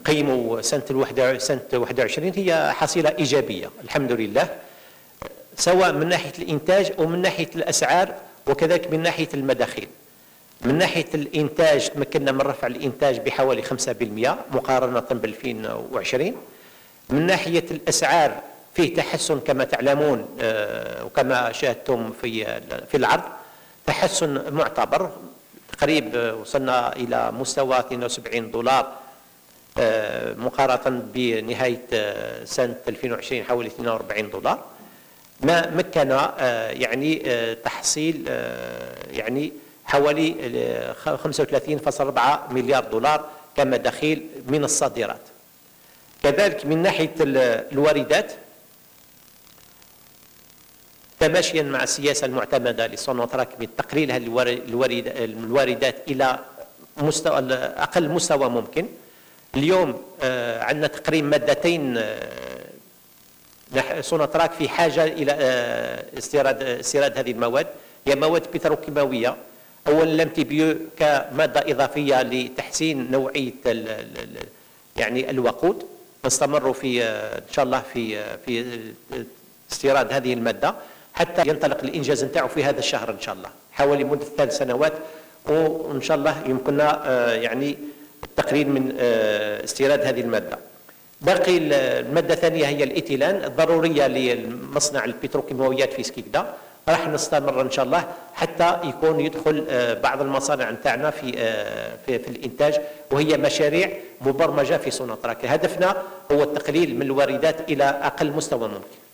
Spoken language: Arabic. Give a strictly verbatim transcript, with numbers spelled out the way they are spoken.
نقيموا سنة الواحد سنة واحد وعشرين هي حصيلة إيجابية الحمد لله، سواء من ناحية الإنتاج ومن ناحية الأسعار وكذلك من ناحية المداخيل. من ناحية الإنتاج تمكنا من رفع الإنتاج بحوالي خمسة بالمئة مقارنة ب ألفين وعشرين. من ناحية الأسعار فيه تحسن كما تعلمون وكما شاهدتم في في العرض، تحسن معتبر، تقريبا وصلنا إلى مستوى اثنين وسبعين دولار مقارنة بنهاية سنة ألفين وعشرين حوالي اثنين وأربعين دولار. ما مكن يعني تحصيل يعني حوالي خمسة وثلاثين فاصلة أربعة مليار دولار كمداخيل من الصادرات. كذلك من ناحية الواردات تماشيا مع السياسة المعتمدة لسوناتراك بتقليل الواردات إلى مستوى أقل مستوى ممكن. اليوم عندنا تقريبا مادتين سوناتراك في حاجة إلى استيراد استيراد هذه المواد، هي مواد بتروكيماوية. أولا الامتيبيو كمادة إضافية لتحسين نوعية يعني الوقود، نستمر في إن شاء الله في في استيراد هذه المادة حتى ينطلق الإنجاز نتاعو في هذا الشهر إن شاء الله حوالي مدة ثلاث سنوات، وإن شاء الله يمكننا يعني التقليل من استيراد هذه المادة. باقي المادة الثانية هي الإيثيلان الضرورية لمصنع البتروكيماويات في سكيكدا، راح نستمر ان شاء الله حتى يكون يدخل بعض المصانع نتاعنا في في في الانتاج، وهي مشاريع مبرمجه في سوناتراك. هدفنا هو التقليل من الواردات الى اقل مستوى ممكن.